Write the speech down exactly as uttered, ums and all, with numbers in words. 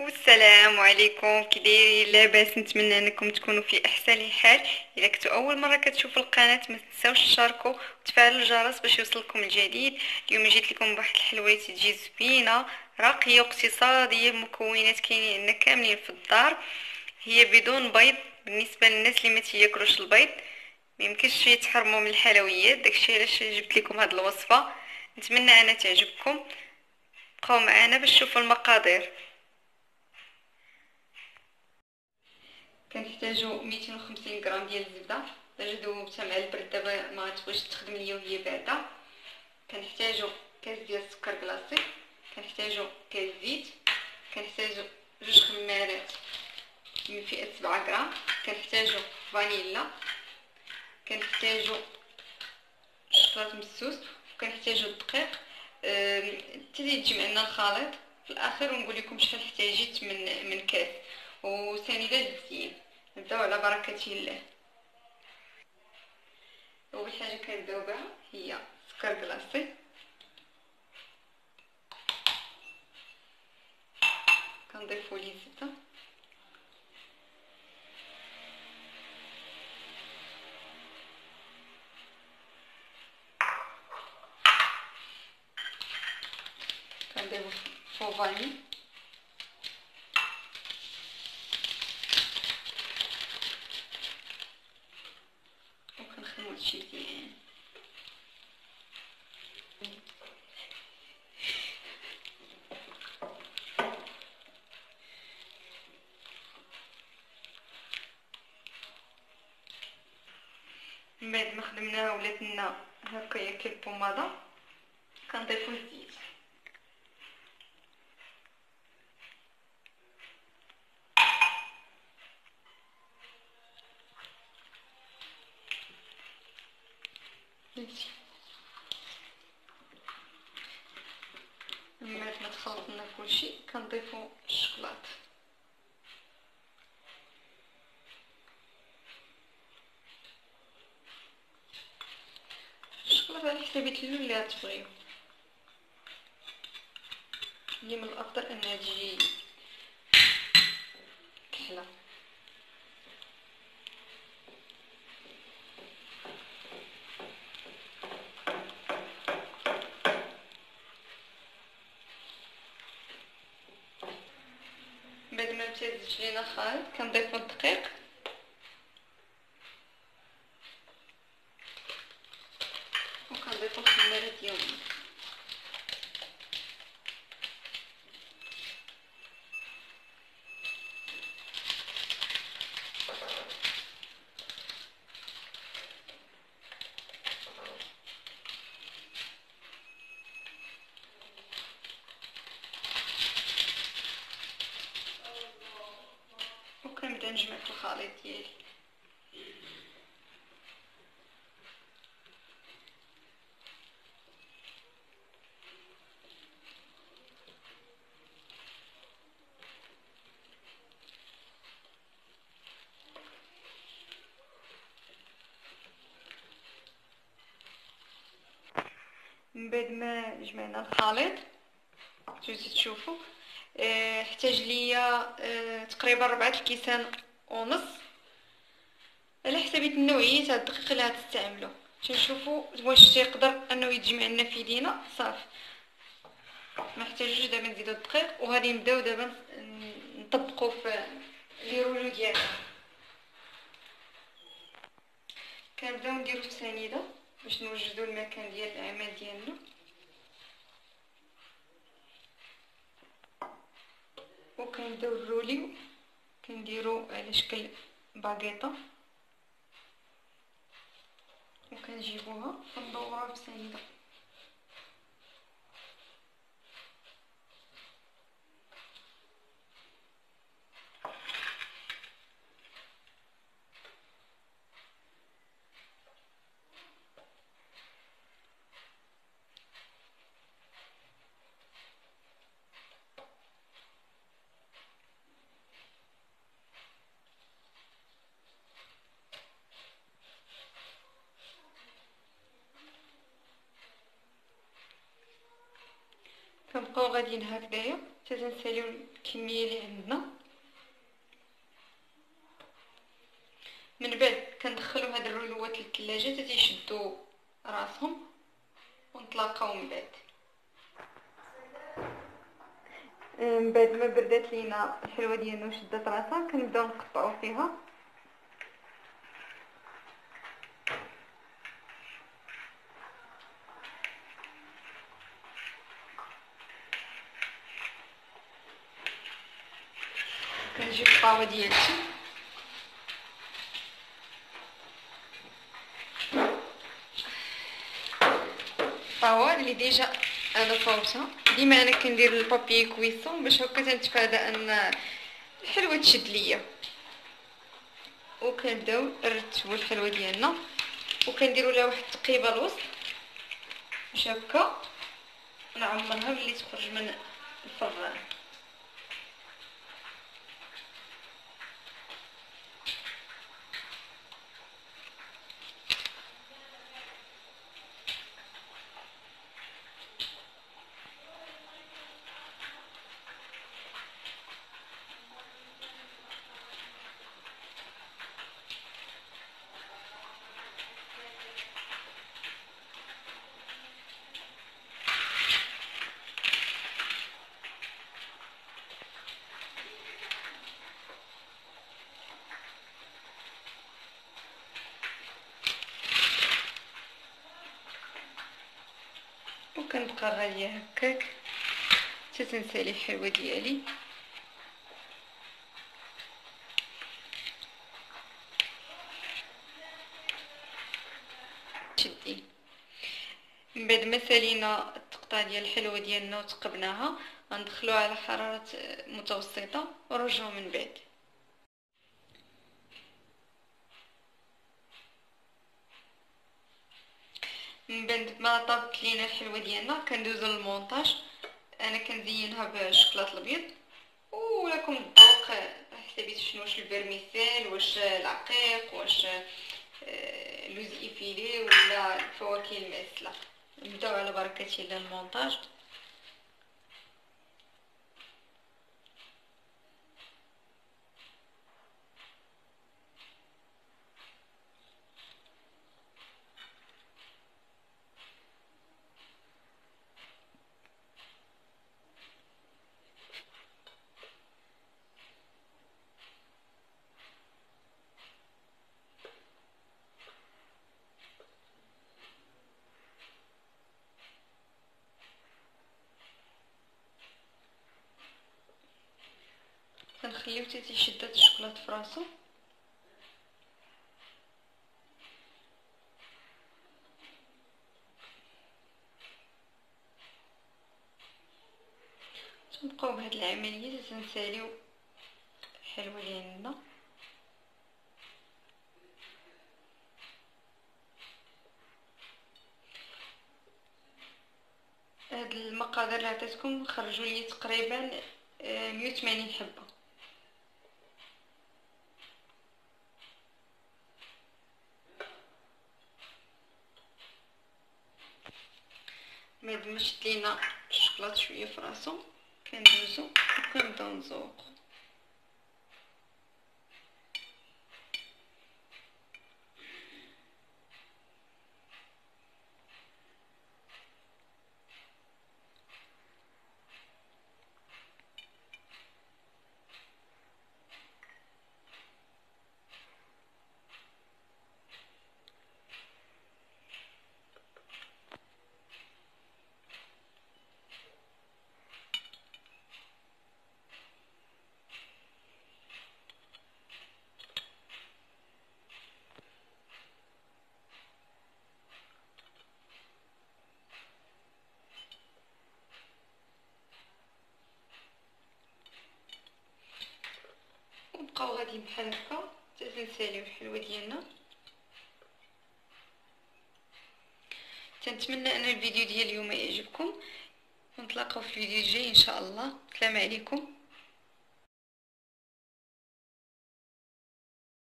والسلام عليكم، كي دايرين؟ لاباس؟ نتمنى انكم تكونوا في احسن حال. اذا كنتوا اول مره كتشوفوا القناه ما تنساوش تشاركوا وتفعلوا الجرس باش يوصلكم الجديد. اليوم جيت لكم بواحد الحلويات تجي زوينه راقيه واقتصاديه، مكونات كاينين عندنا كاملين في الدار. هي بدون بيض، بالنسبه للناس اللي ما تياكلوش البيض ما يمكنش يتحرموا من الحلويات. داكشي علاش جبت لكم هذه الوصفه، نتمنى انها تعجبكم. بقاو معنا باش تشوفوا المقادير. كنحتاجو ميتين وخمسين غرام ديال الزبده جدو حتى مع البرد، دابا ما غتبغيش تخدم ليا وهي بارده. كنحتاجو كاس ديال السكر كلاصي، كنحتاجو كاس زيت، كنحتاجو جوج خمارات من فئه سبعة غرام، كنحتاجو فانيلا، كنحتاجو شطرات مسوس، وكنحتاجو الدقيق. حتى يتجمع لنا الخليط في الاخر ونقول لكم شحال احتاجيت من من كاس. وثاني الزين. نبداو على بركه الله. اول حاجه كنبداو بها هي سكر كلاصي، كنضيفو ليه الزبده، كنضيفو فاني، وكنخدمو هادشي مزيان. من بعد ما خدمناها ولات لنا هكايا كي البوماده، كنضيفو الزيت، فهمتي. من بعد ما تخلط لنا كلشي كنضيفو الشكلاط، الشكلاط على حساب اللون اللي غتبغيو. اللي من الافضل انها تجي كحله. بعد ما امتزج لينا الخليط كنضيفو الدقيق، وكنضيفو الخميره ديالنا، وكنبدا نجمع في الخليط ديالي. من بعد ما جمعنا الخليط تجي تشوفوا، اه احتاج ليا اه تقريبا ربعة الكيسان ونص، على حسب النوعيه تاع الدقيق اللي غتستعملوا. تنشوفوا واش تيقدر انه يتجمع لنا في يدينا صافي، ما احتاجوش دابا نزيدو الدقيق. وغادي نبداو دابا نطبقوا في لي رولو ديالنا. كنبداو نديرو السنيده باش نوجدوا المكان ديال العمل ديالنا، وكنبداو الروليو كنديرو على شكل باغيطه، وكنجيبوها وندوروها بسنيده. كنبقاو غاديين هكذايا حتى تنساليو الكميه اللي عندنا. من بعد كندخلو هاد الرولوات للثلاجه حتى تيشدوا راسهم ونطلقاو من بعد. من بعد ما بردات لينا الحلوه ديالنا وشدات راسها كنبداو نقطعو فيها. كنجيب الطاوه ديالتي الطاوه اللي ديجا انا فوتها. ديما انا كندير البابي كويسون باش هكا تنتفادى ان الحلوه تشد ليا. وكنبداو نرتبوا الحلوه ديالنا وكنديروا لها واحد التقيبه الوسط باش هكا نعمرها ملي تخرج من الفران. وكنبقى غاديه هكاك حتى تنسالي الحلوه ديالي. تشدي من بعد ما سالينا التقطاع ديال الحلوه ديالنا وتقبناها غندخلوها على حراره متوسطه ونرجعو من بعد. من بعد ما طابت لينا الحلوه ديالنا كندوزو للمونطاج. انا كنزينها بالشوكولاط الابيض ولكم الذوق حسابيت شنو، واش الفيرميسيل واش العقيق واش لوز ايفيلي ولا الفواكه المعسله. نبداو على بركه الله المونطاج. كنخليو حتى تيشد هاد الشوكولاط فراسو. تنبقاو بهاد العمليه تنساليو الحلوه ديالنا. هاد المقادير اللي عطيتكم خرجوا لي تقريبا مية وثمانين حبه. بعد ما شد لينا الشوكولاط شويه في راسو كندوزو وكنبداو نزوقو. ونبقاو غادي بحال هكا حتى تنساليو الحلوه ديالنا. تنتمنى ان الفيديو ديال اليوم يعجبكم ونتلاقاو في الفيديو الجاي ان شاء الله. السلام عليكم.